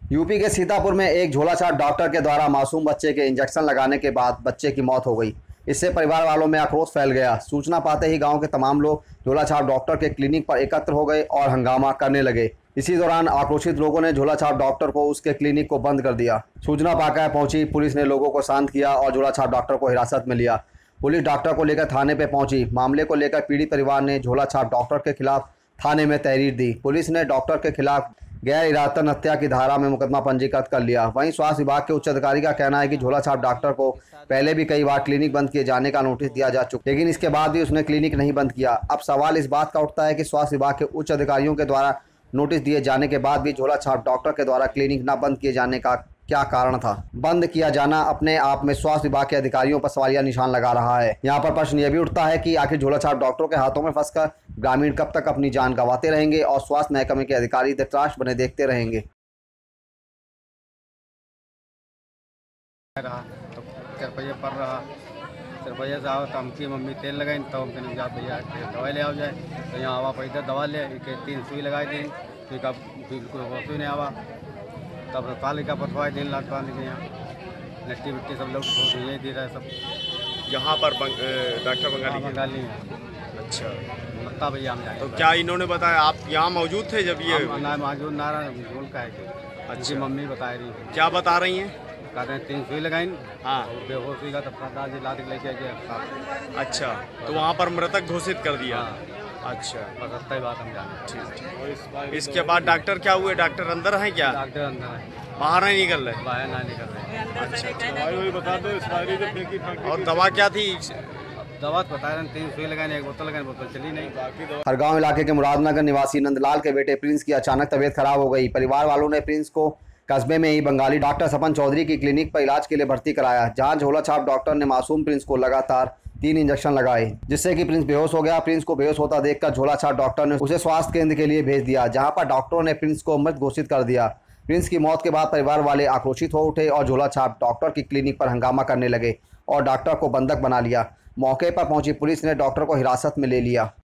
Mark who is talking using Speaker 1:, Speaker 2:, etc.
Speaker 1: UP के सीतापुर में एक झोलाछाप डॉक्टर के द्वारा मासूम बच्चे के इंजेक्शन लगाने के बाद बच्चे की मौत हो गई। इससे परिवार वालों में आक्रोश फैल गया। सूचना पाते ही गांव के तमाम लोग झोलाछाप डॉक्टर के क्लिनिक पर एकत्र हो गए और हंगामा करने लगे। इसी दौरान आक्रोशित लोगों ने झोलाछाप डॉक्टर को उसके क्लिनिक को बंद कर दिया। सूचना पाकर पहुंची पुलिस ने लोगों को शांत किया और झोलाछाप डॉक्टर को हिरासत में लिया। पुलिस डॉक्टर को लेकर थाने पर पहुंची। मामले को लेकर पीड़ित परिवार ने झोलाछाप डॉक्टर के खिलाफ थाने में तहरीर दी। पुलिस ने डॉक्टर के खिलाफ गैर इरादतन हत्या की धारा में मुकदमा पंजीकृत कर लिया। वहीं स्वास्थ्य विभाग के उच्च अधिकारी का कहना है कि झोलाछाप डॉक्टर को पहले भी कई बार क्लिनिक बंद किए जाने का नोटिस दिया जा चुका, लेकिन इसके बाद भी उसने क्लिनिक नहीं बंद किया। अब सवाल इस बात का उठता है कि स्वास्थ्य विभाग के उच्च अधिकारियों के द्वारा नोटिस दिए जाने के बाद भी झोलाछाप डॉक्टर के द्वारा क्लिनिक न बंद किए जाने का क्या कारण था। बंद किया जाना अपने आप में स्वास्थ्य विभाग के अधिकारियों पर सवालिया निशान लगा रहा है। यहाँ पर प्रश्न यह भी उठता है कि आखिर झोलाछाप डॉक्टरों के हाथों में फंसकर ग्रामीण कब तक अपनी जान गंवाते रहेंगे और स्वास्थ्य महकमे के अधिकारी धृतराष्ट्र बने देखते रहेंगे।
Speaker 2: रहा तो 4 रुपये पर रहा 4 रुपये से आओ तो हमकी मम्मी तेल लगाई तो हम कहने जा भैया दवाई ले आओ जाए तो यहाँ आवा पैसा दवा ले 3 सुई लगाई दिन फिर कब बिल्कुल सुई नहीं आवा तब काली का पटवाई दिन लाट पाने के यहाँ नट्टी मिट्टी सब लोग यही दे रहा है सब
Speaker 3: यहाँ पर डॉक्टर
Speaker 2: बंगाली
Speaker 3: अच्छा
Speaker 2: लगता भैया हम जाए।
Speaker 3: तो क्या इन्होंने बताया आप यहाँ मौजूद थे जब ये
Speaker 2: मौजूद नारा बोल का है। अच्छी मम्मी बता रही है।
Speaker 3: क्या बता रही हैं?
Speaker 2: कहते हैं 3 सुई लगाई। हाँ बेहोश हुई का तब दादाजी लाद के लेके गए।
Speaker 3: अच्छा तो वहाँ पर मृतक घोषित कर दिया। अच्छा
Speaker 2: बस सही बात हम जाने।
Speaker 3: ठीक। इसके बाद डॉक्टर क्या हुए? डॉक्टर अंदर हैं क्या?
Speaker 2: डॉक्टर अंदर है,
Speaker 3: बाहर नहीं निकल रहे?
Speaker 2: बाहर नहीं निकल रहे।
Speaker 3: अच्छा
Speaker 2: दवाई वही बता दो।
Speaker 3: और दवा क्या थी?
Speaker 2: दवा बता रहे 3 सुई लगाने 1 बोतल लगाने, बोतल चली नहीं।
Speaker 1: हरगांव इलाके के मुरादनगर निवासी नंदलाल के बेटे प्रिंस की अचानक तबीयत खराब हो गई। परिवार वालों ने प्रिंस को कस्बे में ही बंगाली डॉक्टर सपन चौधरी की क्लिनिक पर इलाज के लिए भर्ती कराया, जहां झोलाछाप डॉक्टर ने मासूम प्रिंस को लगातार 3 इंजेक्शन लगाए, जिससे कि प्रिंस बेहोश हो गया। प्रिंस को बेहोश होता देखकर झोलाछाप डॉक्टर ने उसे स्वास्थ्य केंद्र के लिए भेज दिया, जहां पर डॉक्टरों ने प्रिंस को मृत घोषित कर दिया। प्रिंस की मौत के बाद परिवार वाले आक्रोशित हो उठे और झोलाछाप डॉक्टर की क्लिनिक पर हंगामा करने लगे और डॉक्टर को बंधक बना लिया। मौके पर पहुंची पुलिस ने डॉक्टर को हिरासत में ले लिया।